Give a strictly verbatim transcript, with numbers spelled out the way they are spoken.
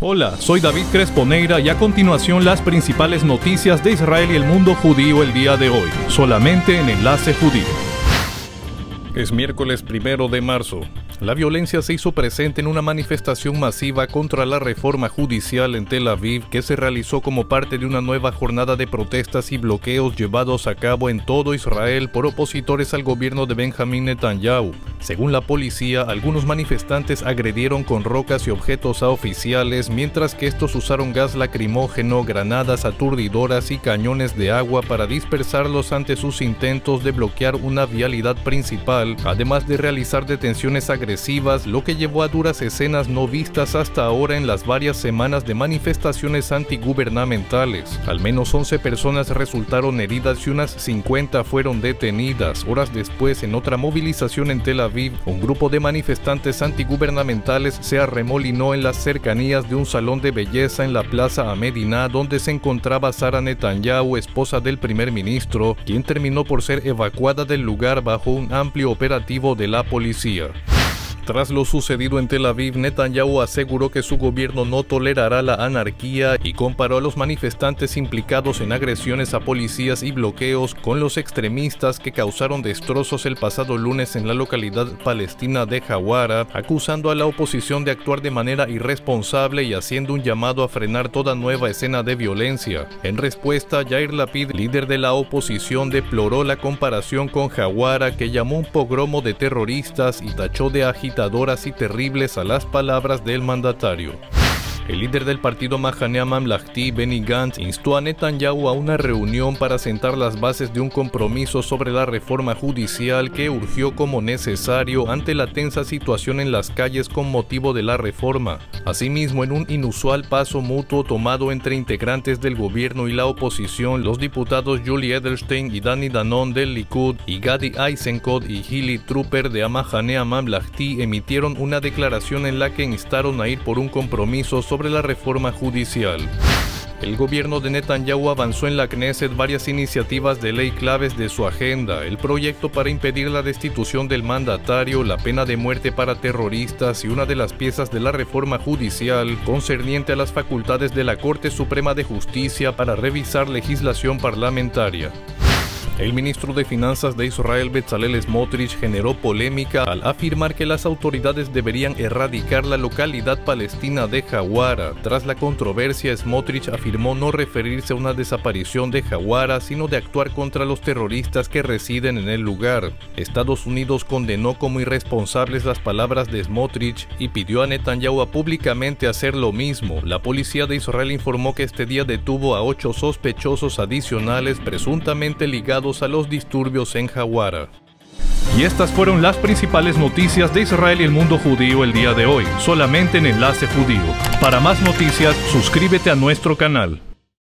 Hola, soy David Cresponeira y a continuación las principales noticias de Israel y el mundo judío el día de hoy, solamente en Enlace Judío. Es miércoles primero de marzo. La violencia se hizo presente en una manifestación masiva contra la reforma judicial en Tel Aviv que se realizó como parte de una nueva jornada de protestas y bloqueos llevados a cabo en todo Israel por opositores al gobierno de Benjamín Netanyahu. Según la policía, algunos manifestantes agredieron con rocas y objetos a oficiales, mientras que estos usaron gas lacrimógeno, granadas aturdidoras y cañones de agua para dispersarlos ante sus intentos de bloquear una vialidad principal, además de realizar detenciones agresivas, lo que llevó a duras escenas no vistas hasta ahora en las varias semanas de manifestaciones antigubernamentales. Al menos once personas resultaron heridas y unas cincuenta fueron detenidas. Horas después, en otra movilización en Tel Aviv, un grupo de manifestantes antigubernamentales se arremolinó en las cercanías de un salón de belleza en la Plaza Amedina, donde se encontraba Sara Netanyahu, esposa del primer ministro, quien terminó por ser evacuada del lugar bajo un amplio operativo de la policía. Tras lo sucedido en Tel Aviv, Netanyahu aseguró que su gobierno no tolerará la anarquía y comparó a los manifestantes implicados en agresiones a policías y bloqueos con los extremistas que causaron destrozos el pasado lunes en la localidad palestina de Hawara, acusando a la oposición de actuar de manera irresponsable y haciendo un llamado a frenar toda nueva escena de violencia. En respuesta, Yair Lapid, líder de la oposición, deploró la comparación con Hawara, que llamó un pogromo de terroristas y tachó de agitación y terribles a las palabras del mandatario. El líder del partido Mahanea Mamlahti, Benny Gantz, instó a Netanyahu a una reunión para sentar las bases de un compromiso sobre la reforma judicial que urgió como necesario ante la tensa situación en las calles con motivo de la reforma. Asimismo, en un inusual paso mutuo tomado entre integrantes del gobierno y la oposición, los diputados Julie Edelstein y Dani Danon del Likud y Gadi Eisenkot y Hili Trooper de Mahanea Mamlahti emitieron una declaración en la que instaron a ir por un compromiso sobre la reforma judicial. El gobierno de Netanyahu avanzó en la Knesset varias iniciativas de ley claves de su agenda: el proyecto para impedir la destitución del mandatario, la pena de muerte para terroristas y una de las piezas de la reforma judicial concerniente a las facultades de la Corte Suprema de Justicia para revisar legislación parlamentaria. El ministro de Finanzas de Israel, Bezalel Smotrich, generó polémica al afirmar que las autoridades deberían erradicar la localidad palestina de Hawara. Tras la controversia, Smotrich afirmó no referirse a una desaparición de Hawara, sino de actuar contra los terroristas que residen en el lugar. Estados Unidos condenó como irresponsables las palabras de Smotrich y pidió a Netanyahu a públicamente hacer lo mismo. La policía de Israel informó que este día detuvo a ocho sospechosos adicionales presuntamente ligados a los disturbios en Hawara. Y estas fueron las principales noticias de Israel y el mundo judío el día de hoy, solamente en Enlace Judío. Para más noticias, suscríbete a nuestro canal.